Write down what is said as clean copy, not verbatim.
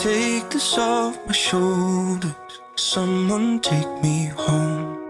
take this off my shoulders. Someone take me home.